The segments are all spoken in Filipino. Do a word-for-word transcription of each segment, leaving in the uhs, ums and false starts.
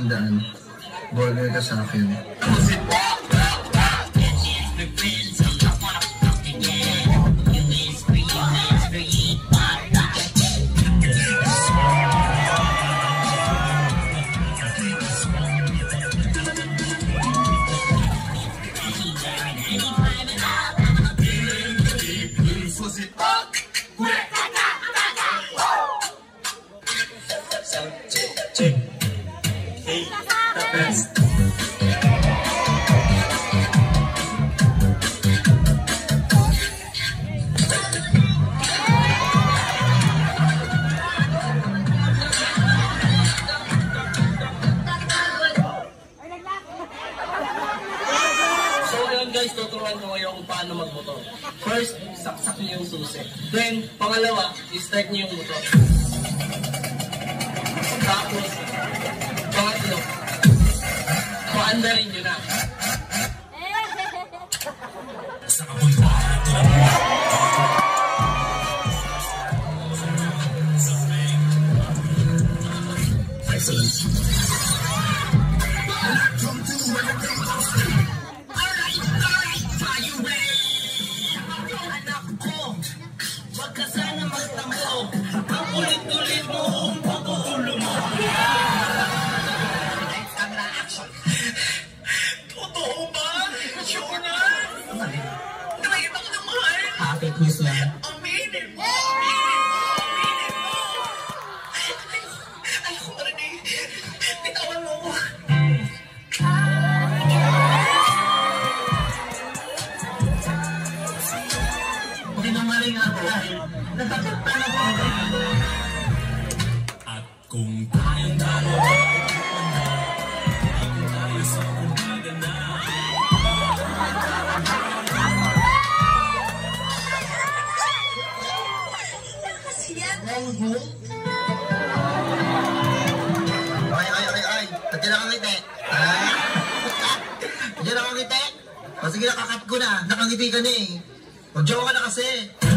tandaan, burger ka sa akin. Guys, tuturuan ko ngayon kung paano magmotor. First, saksak niyo yung susi. Then, pangalawa, i-start niyo yung motor. Tapos, pangatlo, paandarin niyo na. Excellent. Ulit-ulit mo ang pag-uulo mo. Ang reaction. Totoo ba? Sure na? Nakikita ko naman. Happy quiz lang. Aminin mo! Aminin mo! Aminin mo! Ayoko marinig. Bitawan mo ko. Hindi mamaling ako. Natatakpan ako. At kung tayong dalawa, hindi tayo sa umaga na. Ay, ay, ay, ay. Tagyan ako ngiti. Ay. Tagyan ako ngiti. O sige, nakakat ko na. Nakangiti ka na eh. Mag-jowa ka na kasi.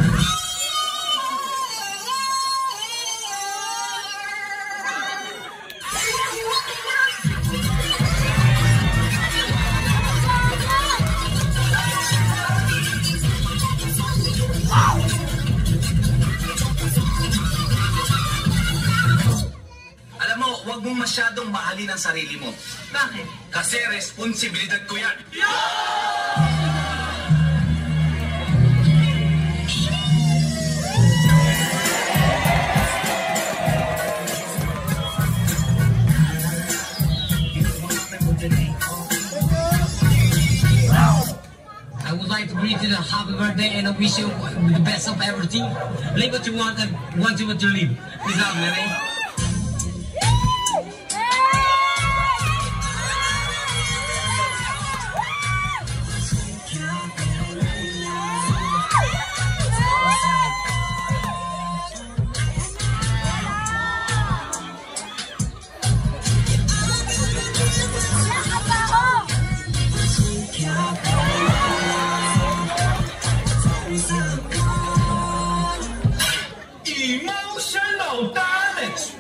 Alam mo, huwag mong masyadong mahalin ang sarili mo. Bakit? Kasi responsibilidad ko yan. I would like to greet you a happy birthday and I wish you the best of everything. Live what you want and want you what you live. Peace out, man. Emotional damage.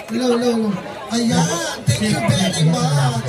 Hello, hello, hello. Ayan, thank you very much.